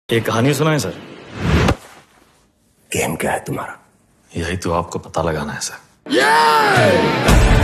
एक कहानी सुनाए सर। गेम क्या है तुम्हारा? यही तो आपको पता लगाना है सर।